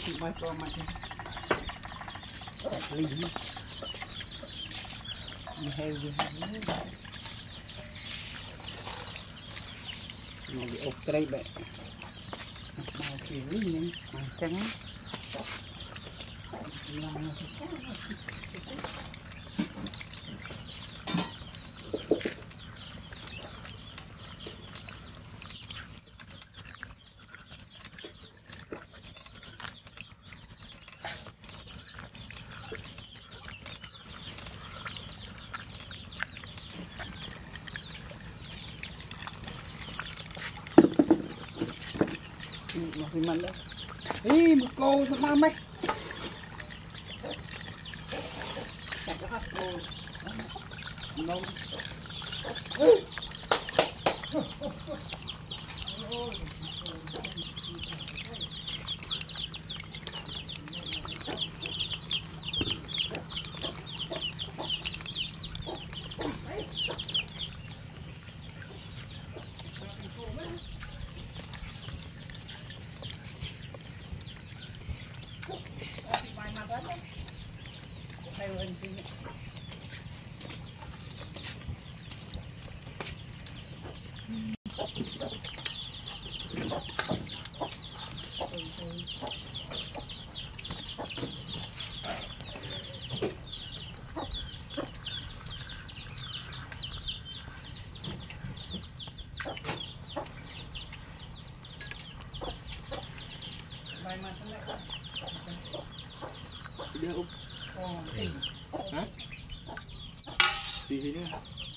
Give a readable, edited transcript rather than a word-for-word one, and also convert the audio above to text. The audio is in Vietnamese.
chị bay qua mặt đi đi heo gì nó bị ốc cây bẹ bao kiểu như trắng mà thì mình đấy đi một cô sao ba mấy chặt cái phát cô nông hả? Gì thế nữa?